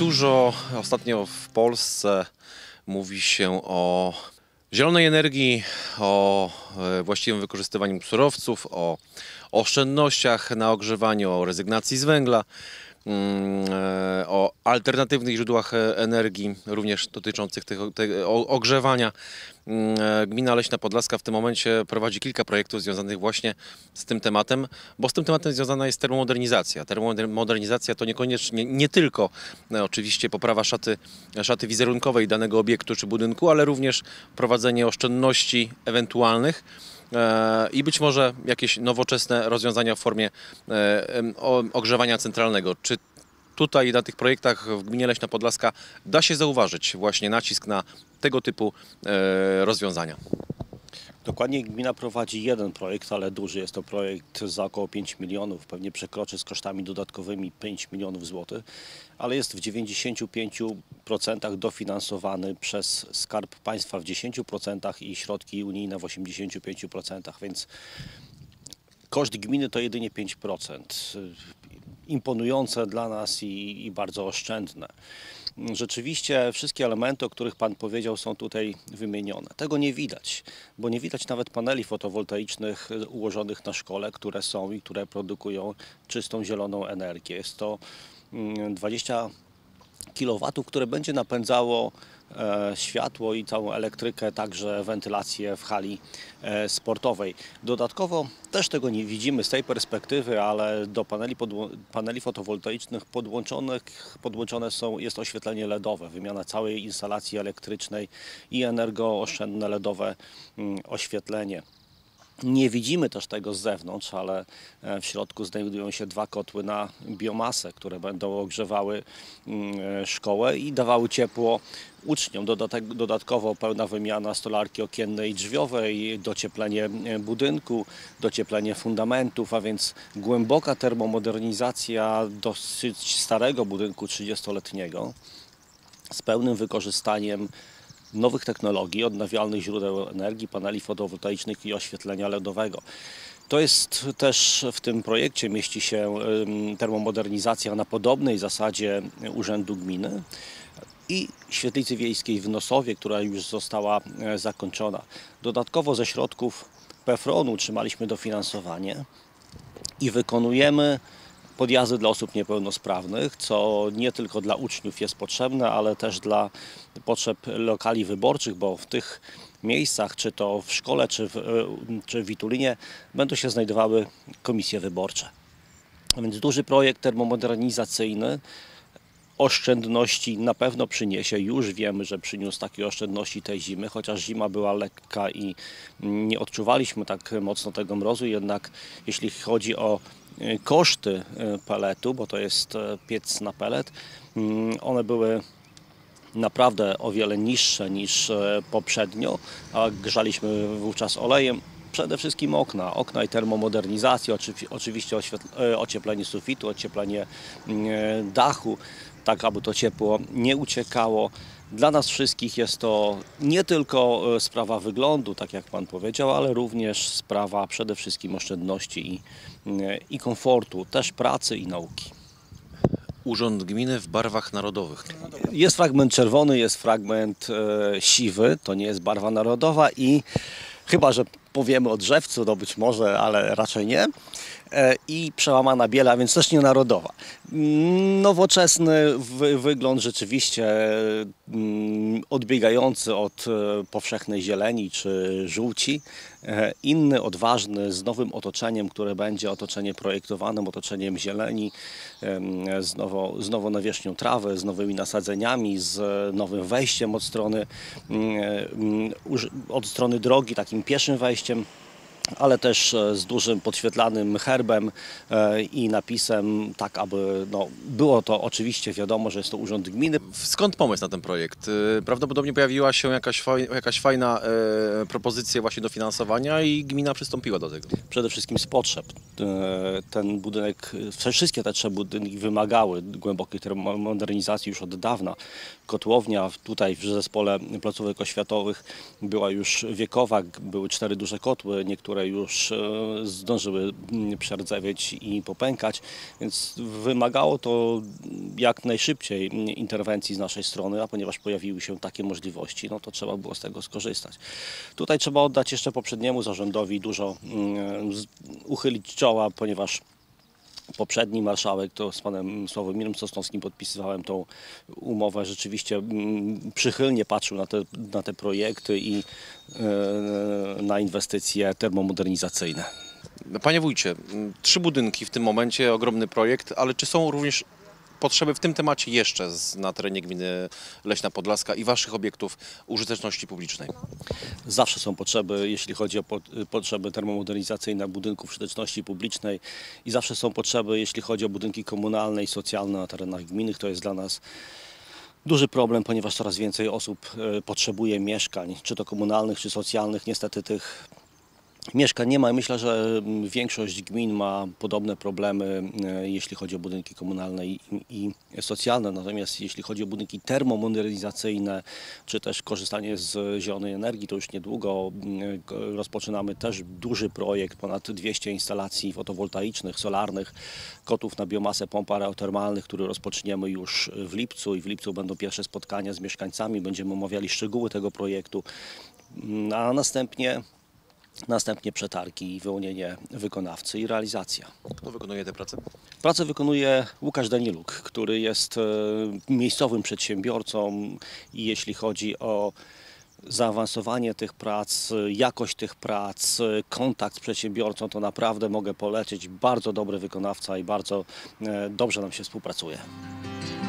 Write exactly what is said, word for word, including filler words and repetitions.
Dużo ostatnio w Polsce mówi się o zielonej energii, o właściwym wykorzystywaniu surowców, o oszczędnościach na ogrzewanie, o rezygnacji z węgla, o alternatywnych źródłach energii, również dotyczących tego, tego ogrzewania. Gmina Leśna Podlaska w tym momencie prowadzi kilka projektów związanych właśnie z tym tematem, bo z tym tematem związana jest termomodernizacja. Termomodernizacja to niekoniecznie, nie tylko no, oczywiście poprawa szaty, szaty wizerunkowej danego obiektu czy budynku, ale również prowadzenie oszczędności ewentualnych i być może jakieś nowoczesne rozwiązania w formie ogrzewania centralnego. Czy tutaj na tych projektach w gminie Leśna Podlaska da się zauważyć właśnie nacisk na tego typu rozwiązania? Dokładnie gmina prowadzi jeden projekt, ale duży. Jest to projekt za około pięć milionów. Pewnie przekroczy z kosztami dodatkowymi pięć milionów złotych, ale jest w dziewięćdziesięciu pięciu procentach dofinansowany przez Skarb Państwa w dziesięciu procentach i środki unijne w osiemdziesięciu pięciu procentach, więc koszt gminy to jedynie pięć procent. Imponujące dla nas i, i bardzo oszczędne. Rzeczywiście wszystkie elementy, o których Pan powiedział, są tutaj wymienione. Tego nie widać, bo nie widać nawet paneli fotowoltaicznych ułożonych na szkole, które są i które produkują czystą, zieloną energię. Jest to dwadzieścia kilowatów, które będzie napędzało e, światło i całą elektrykę, także wentylację w hali e, sportowej. Dodatkowo też tego nie widzimy z tej perspektywy, ale do paneli, paneli fotowoltaicznych podłączonych, podłączone są, jest oświetlenie LEDowe, wymiana całej instalacji elektrycznej i energooszczędne LEDowe mm, oświetlenie. Nie widzimy też tego z zewnątrz, ale w środku znajdują się dwa kotły na biomasę, które będą ogrzewały szkołę i dawały ciepło uczniom. Dodatkowo pełna wymiana stolarki okiennej i drzwiowej, docieplenie budynku, docieplenie fundamentów, a więc głęboka termomodernizacja dosyć starego budynku trzydziestoletniego z pełnym wykorzystaniem nowych technologii, odnawialnych źródeł energii, paneli fotowoltaicznych i oświetlenia LEDowego. To jest też w tym projekcie mieści się termomodernizacja na podobnej zasadzie Urzędu Gminy i świetlicy wiejskiej w Nosowie, która już została zakończona. Dodatkowo ze środków PFRON-u otrzymaliśmy dofinansowanie i wykonujemy podjazdy dla osób niepełnosprawnych, co nie tylko dla uczniów jest potrzebne, ale też dla potrzeb lokali wyborczych, bo w tych miejscach, czy to w szkole, czy w, czy w Witulinie, będą się znajdowały komisje wyborcze. A więc duży projekt termomodernizacyjny oszczędności na pewno przyniesie. Już wiemy, że przyniósł takie oszczędności tej zimy, chociaż zima była lekka i nie odczuwaliśmy tak mocno tego mrozu, jednak jeśli chodzi o koszty peletu, bo to jest piec na pelet, one były naprawdę o wiele niższe niż poprzednio, a grzaliśmy wówczas olejem. Przede wszystkim okna, okna i termomodernizacja, oczywiście ocieplenie sufitu, ocieplenie dachu, tak aby to ciepło nie uciekało. Dla nas wszystkich jest to nie tylko sprawa wyglądu, tak jak Pan powiedział, ale również sprawa przede wszystkim oszczędności i, i komfortu, też pracy i nauki. Urząd Gminy w barwach narodowych. Jest fragment czerwony, jest fragment e, siwy, to nie jest barwa narodowa i chyba że powiemy o drzewcu, no być może, ale raczej nie. I przełamana biela, więc też nie narodowa. Nowoczesny wy wygląd rzeczywiście odbiegający od powszechnej zieleni czy żółci. Inny, odważny, z nowym otoczeniem, które będzie otoczenie projektowanym, otoczeniem zieleni, z, nowo, z nową nawierzchnią trawy, z nowymi nasadzeniami, z nowym wejściem od strony, od strony drogi, takim pieszym wejściem, ale też z dużym podświetlanym herbem i napisem, tak aby no, było to oczywiście wiadomo, że jest to Urząd Gminy. Skąd pomysł na ten projekt? Prawdopodobnie pojawiła się jakaś, faj, jakaś fajna e, propozycja właśnie dofinansowania i gmina przystąpiła do tego. Przede wszystkim z potrzeb. Ten budynek, wszystkie te trzy budynki wymagały głębokiej termomodernizacji już od dawna. Kotłownia tutaj w zespole placówek oświatowych była już wiekowa, były cztery duże kotły, niektóre które już zdążyły przerdzewieć i popękać, więc wymagało to jak najszybciej interwencji z naszej strony, a ponieważ pojawiły się takie możliwości, no to trzeba było z tego skorzystać. Tutaj trzeba oddać jeszcze poprzedniemu zarządowi dużo, uchylić czoła, ponieważ poprzedni marszałek, to z panem Sławomirem Sosnowskim podpisywałem tą umowę, rzeczywiście przychylnie patrzył na te, na te projekty i e, na inwestycje termomodernizacyjne. Panie wójcie, trzy budynki w tym momencie, ogromny projekt, ale czy są również potrzeby w tym temacie jeszcze z, na terenie gminy Leśna Podlaska i waszych obiektów użyteczności publicznej? Zawsze są potrzeby, jeśli chodzi o po, potrzeby termomodernizacyjne budynków użyteczności publicznej i zawsze są potrzeby, jeśli chodzi o budynki komunalne i socjalne na terenach gminy. To jest dla nas duży problem, ponieważ coraz więcej osób potrzebuje mieszkań, czy to komunalnych, czy socjalnych. Niestety tych mieszkań nie ma. Myślę, że większość gmin ma podobne problemy, jeśli chodzi o budynki komunalne i, i socjalne. Natomiast jeśli chodzi o budynki termomodernizacyjne, czy też korzystanie z zielonej energii, to już niedługo rozpoczynamy też duży projekt, ponad dwieście instalacji fotowoltaicznych, solarnych, kotłów na biomasę, pomp aerotermalnych, który rozpoczniemy już w lipcu i w lipcu będą pierwsze spotkania z mieszkańcami. Będziemy omawiali szczegóły tego projektu, a następnie Następnie przetargi i wyłonienie wykonawcy i realizacja. Kto wykonuje te prace? Pracę wykonuje Łukasz Daniluk, który jest miejscowym przedsiębiorcą i jeśli chodzi o zaawansowanie tych prac, jakość tych prac, kontakt z przedsiębiorcą, to naprawdę mogę polecić. Bardzo dobry wykonawca i bardzo dobrze nam się współpracuje.